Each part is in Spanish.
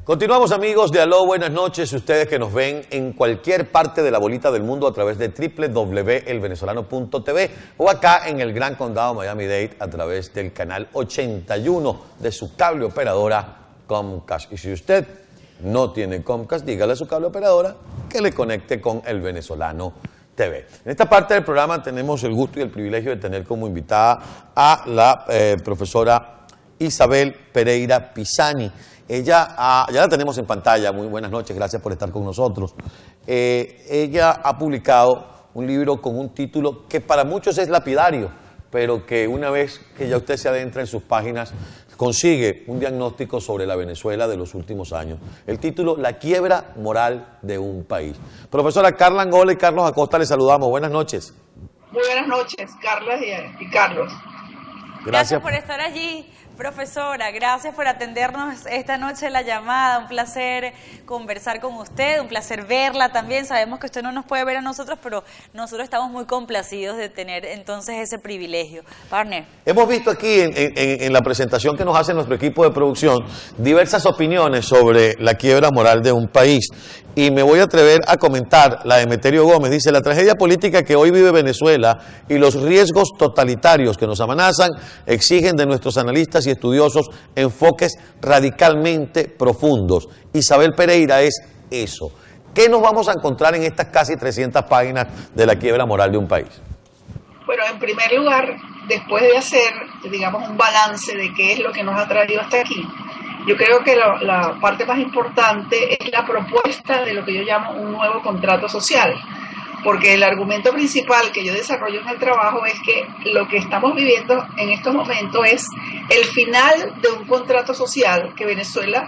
Continuamos, amigos de Aló, buenas noches. Ustedes que nos ven en cualquier parte de la bolita del mundo a través de www.elvenezolano.tv o acá en el Gran Condado Miami-Dade a través del canal 81 de su cable operadora Comcast. Y si usted no tiene Comcast, dígale a su cable operadora que le conecte con El Venezolano TV. En esta parte del programa tenemos el gusto y el privilegio de tener como invitada a la profesora Isabel Pereira Pisani. Ella, ya la tenemos en pantalla, muy buenas noches, gracias por estar con nosotros. Ella ha publicado un libro con un título que para muchos es lapidario, pero que una vez que ya usted se adentra en sus páginas, consigue un diagnóstico sobre la Venezuela de los últimos años. El título, La quiebra moral de un país. Profesora Carla Angola y Carlos Acosta, les saludamos. Buenas noches. Muy buenas noches, Carla y Carlos. Gracias por estar allí, profesora. Gracias por atendernos esta noche la llamada. Un placer conversar con usted, un placer verla también. Sabemos que usted no nos puede ver a nosotros, pero nosotros estamos muy complacidos de tener entonces ese privilegio. Partner. Hemos visto aquí en la presentación que nos hace nuestro equipo de producción diversas opiniones sobre la quiebra moral de un país. Y me voy a atrever a comentar la de Emeterio Gómez. Dice, la tragedia política que hoy vive Venezuela y los riesgos totalitarios que nos amenazan exigen de nuestros analistas y estudiosos enfoques radicalmente profundos. Isabel Pereira es eso. ¿Qué nos vamos a encontrar en estas casi 300 páginas de la quiebra moral de un país? Bueno, en primer lugar, después de hacer, digamos, un balance de qué es lo que nos ha traído hasta aquí, yo creo que la parte más importante es la propuesta de lo que yo llamo un nuevo contrato social, porque el argumento principal que yo desarrollo en el trabajo es que lo que estamos viviendo en estos momentos es el final de un contrato social que Venezuela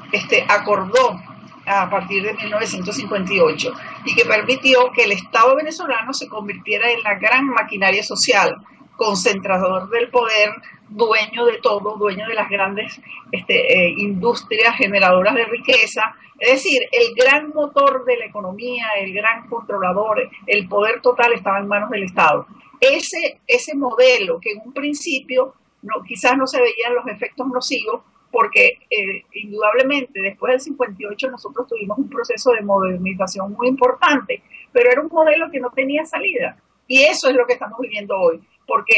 acordó a partir de 1958 y que permitió que el Estado venezolano se convirtiera en la gran maquinaria social, concentrador del poder, dueño de todo, dueño de las grandes industrias generadoras de riqueza, es decir, el gran motor de la economía, el gran controlador, el poder total estaba en manos del Estado. Ese modelo que en un principio quizás no se veían los efectos nocivos, porque indudablemente después del 58 nosotros tuvimos un proceso de modernización muy importante, pero era un modelo que no tenía salida. Y eso es lo que estamos viviendo hoy, porque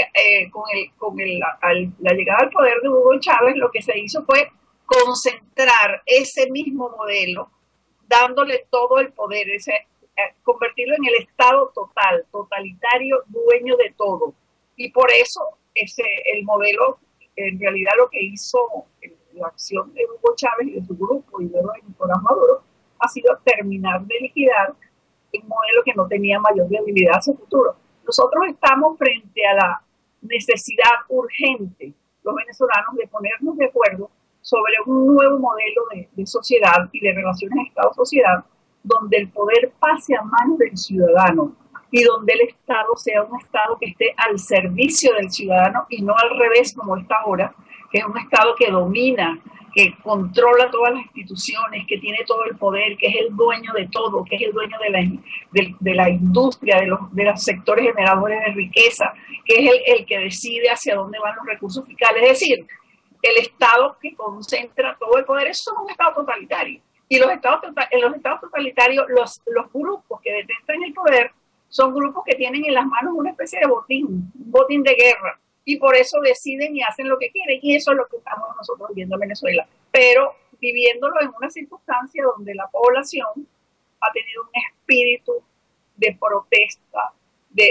la llegada al poder de Hugo Chávez lo que se hizo fue concentrar ese mismo modelo, dándole todo el poder, convertirlo en el Estado totalitario, dueño de todo. Y por eso el modelo, en realidad lo que hizo la acción de Hugo Chávez y de su grupo y luego de Nicolás Maduro ha sido terminar de liquidar un modelo que no tenía mayor viabilidad hacia el futuro. Nosotros estamos frente a la necesidad urgente, los venezolanos, de ponernos de acuerdo sobre un nuevo modelo de sociedad y de relaciones Estado-sociedad, donde el poder pase a manos del ciudadano y donde el Estado sea un Estado que esté al servicio del ciudadano y no al revés como está ahora, que es un Estado que domina, que controla todas las instituciones, que tiene todo el poder, que es el dueño de todo, que es el dueño de la industria, de los sectores generadores de riqueza, que es el que decide hacia dónde van los recursos fiscales. Es decir, el Estado que concentra todo el poder, eso es un Estado totalitario. Y en los estados totalitarios, los grupos que detentan el poder son grupos que tienen en las manos una especie de botín, un botín de guerra. Y por eso deciden y hacen lo que quieren. Y eso es lo que estamos nosotros viviendo en Venezuela. Pero viviéndolo en una circunstancia donde la población ha tenido un espíritu de protesta, de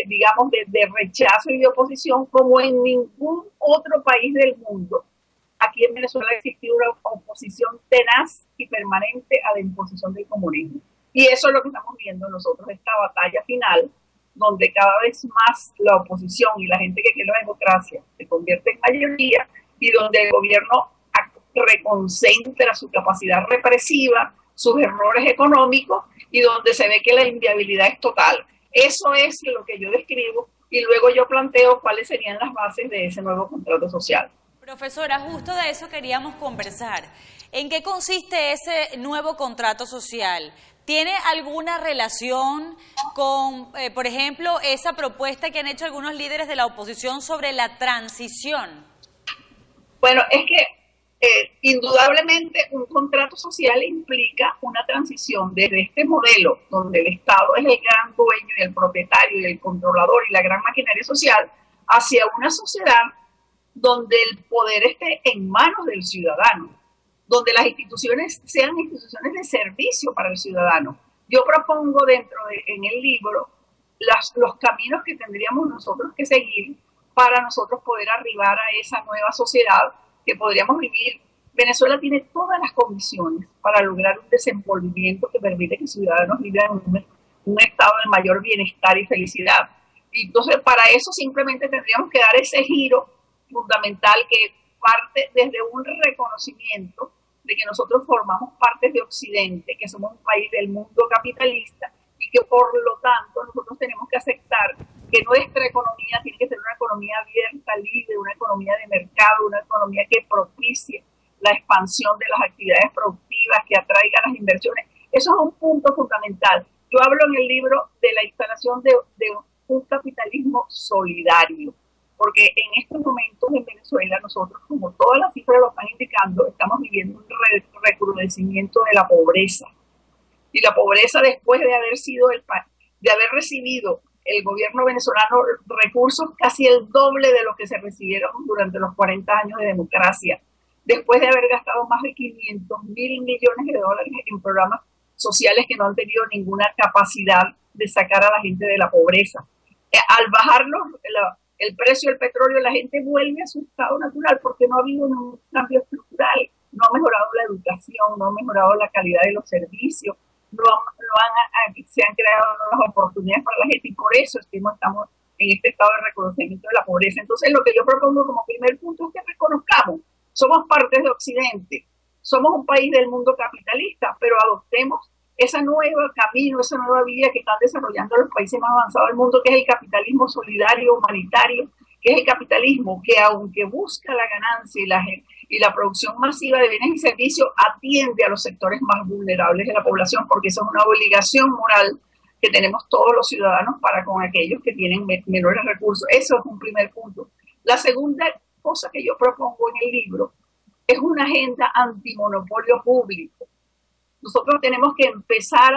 rechazo y de oposición como en ningún otro país del mundo. Aquí en Venezuela ha existido una oposición tenaz y permanente a la imposición del comunismo. Y eso es lo que estamos viendo nosotros, esta batalla final, donde cada vez más la oposición y la gente que quiere la democracia se convierte en mayoría y donde el gobierno reconcentra su capacidad represiva, sus errores económicos y donde se ve que la inviabilidad es total. Eso es lo que yo describo y luego yo planteo cuáles serían las bases de ese nuevo contrato social. Profesora, justo de eso queríamos conversar. ¿En qué consiste ese nuevo contrato social? ¿Tiene alguna relación con, por ejemplo, esa propuesta que han hecho algunos líderes de la oposición sobre la transición? Bueno, es que Indudablemente un contrato social implica una transición desde este modelo donde el Estado es el gran dueño y el propietario y el controlador y la gran maquinaria social hacia una sociedad donde el poder esté en manos del ciudadano, donde las instituciones sean instituciones de servicio para el ciudadano. Yo propongo en el libro los caminos que tendríamos nosotros que seguir para nosotros poder arribar a esa nueva sociedad que podríamos vivir. Venezuela tiene todas las condiciones para lograr un desenvolvimiento que permite que los ciudadanos vivan en un estado de mayor bienestar y felicidad. Y entonces, para eso simplemente tendríamos que dar ese giro fundamental que parte desde un reconocimiento de que nosotros formamos parte de Occidente, que somos un país del mundo capitalista y que por lo tanto nosotros tenemos que aceptar que nuestra economía tiene que ser una economía abierta, libre, una economía de mercado, una economía que propicie la expansión de las actividades productivas, que atraiga las inversiones. Eso es un punto fundamental. Yo hablo en el libro de la instalación de un capitalismo solidario, porque en estos momentos en Venezuela nosotros, como todas las cifras lo están indicando, estamos viviendo un recrudecimiento de la pobreza. Y la pobreza, después de haber recibido el gobierno venezolano recursos casi el doble de lo que se recibieron durante los 40 años de democracia, después de haber gastado más de 500.000 millones de dólares en programas sociales que no han tenido ninguna capacidad de sacar a la gente de la pobreza. Al bajar el precio del petróleo, la gente vuelve a su estado natural porque no ha habido un cambio estructural, no ha mejorado la educación, no ha mejorado la calidad de los servicios, se han creado nuevas oportunidades para la gente y por eso es que no estamos en este estado de reconocimiento de la pobreza. Entonces, lo que yo propongo como primer punto es que reconozcamos, somos parte de Occidente, somos un país del mundo capitalista, pero adoptemos ese nuevo camino, esa nueva vía que están desarrollando los países más avanzados del mundo, que es el capitalismo solidario, humanitario, que es el capitalismo que, aunque busca la ganancia y la producción masiva de bienes y servicios, atiende a los sectores más vulnerables de la población, porque eso es una obligación moral que tenemos todos los ciudadanos para con aquellos que tienen menores recursos. Eso es un primer punto. La segunda cosa que yo propongo en el libro es una agenda antimonopolio público. Nosotros tenemos que empezar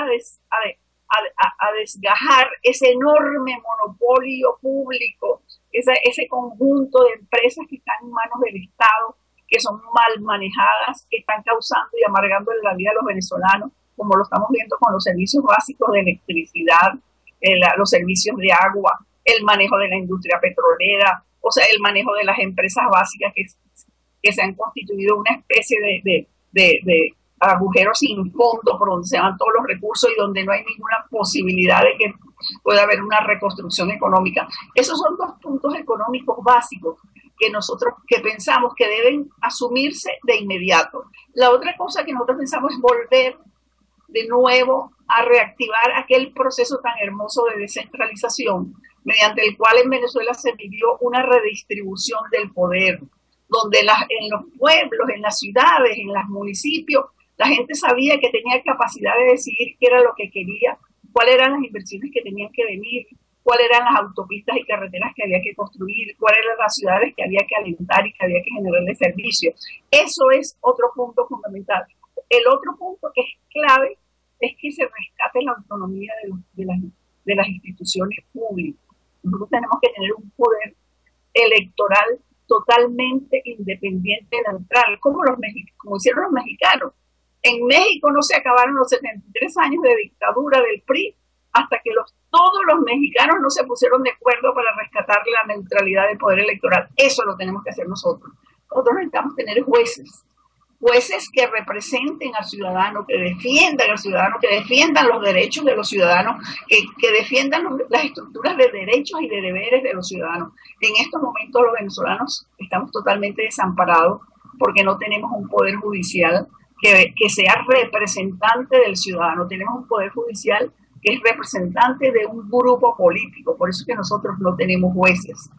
a desgajar ese enorme monopolio público, ese conjunto de empresas que están en manos del Estado, que son mal manejadas, que están causando y amargando la vida de los venezolanos, como lo estamos viendo con los servicios básicos de electricidad, los servicios de agua, el manejo de la industria petrolera, o sea, el manejo de las empresas básicas que se han constituido una especie de agujeros sin fondo por donde se van todos los recursos y donde no hay ninguna posibilidad de que pueda haber una reconstrucción económica. Esos son dos puntos económicos básicos que pensamos que deben asumirse de inmediato. La otra cosa que nosotros pensamos es volver de nuevo a reactivar aquel proceso tan hermoso de descentralización mediante el cual en Venezuela se vivió una redistribución del poder, donde en los pueblos, en las ciudades, en los municipios, la gente sabía que tenía capacidad de decidir qué era lo que quería, cuáles eran las inversiones que tenían que venir, cuáles eran las autopistas y carreteras que había que construir, cuáles eran las ciudades que había que alentar y que había que generarle servicios. Eso es otro punto fundamental. El otro punto que es clave es que se rescate la autonomía de las instituciones públicas. Nosotros tenemos que tener un poder electoral totalmente independiente y neutral, como hicieron los mexicanos. En México no se acabaron los 73 años de dictadura del PRI hasta que todos los mexicanos no se pusieron de acuerdo para rescatar la neutralidad del poder electoral. Eso lo tenemos que hacer nosotros. Nosotros necesitamos tener jueces que representen al ciudadano, que defiendan al ciudadano, que defiendan los derechos de los ciudadanos, que defiendan las estructuras de derechos y de deberes de los ciudadanos. En estos momentos los venezolanos estamos totalmente desamparados porque no tenemos un poder judicial que sea representante del ciudadano. Tenemos un poder judicial que es representante de un grupo político, por eso es que nosotros no tenemos jueces.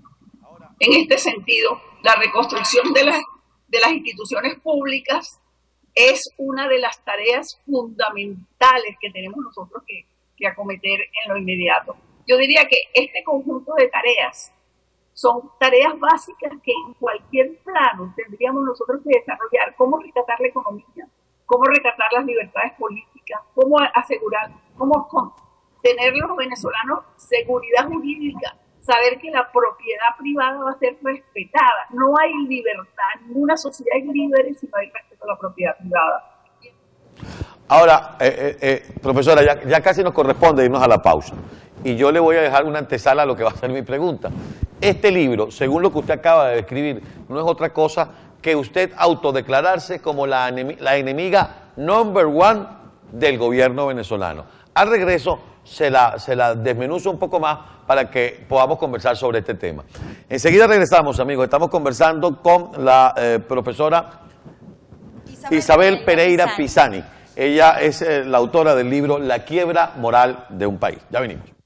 En este sentido, la reconstrucción de las instituciones públicas es una de las tareas fundamentales que tenemos nosotros que acometer en lo inmediato. Yo diría que este conjunto de tareas son tareas básicas que en cualquier plano tendríamos nosotros que desarrollar. Cómo rescatar la economía, cómo rescatar las libertades políticas, cómo asegurar, cómo tener los venezolanos seguridad jurídica, saber que la propiedad privada va a ser respetada. No hay libertad, ninguna sociedad es libre si no hay respeto a la propiedad privada. Ahora, profesora, ya casi nos corresponde irnos a la pausa. Y yo le voy a dejar una antesala a lo que va a ser mi pregunta. Este libro, según lo que usted acaba de describir, no es otra cosa que usted autodeclararse como la enemiga number one del gobierno venezolano. Al regreso se la desmenuzo un poco más para que podamos conversar sobre este tema. Enseguida regresamos, amigos. Estamos conversando con la profesora Isabel Pereira Pisani. Ella es la autora del libro La quiebra moral de un país. Ya venimos.